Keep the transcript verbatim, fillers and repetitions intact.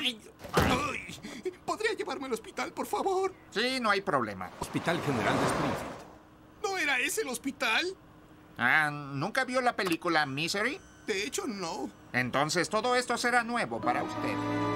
Ay, ay. ¿Podría llevarme al hospital, por favor? Sí, no hay problema. Hospital General de Springfield. ¿No era ese el hospital? Ah, ¿nunca vio la película Misery? De hecho, no. Entonces todo esto será nuevo para usted.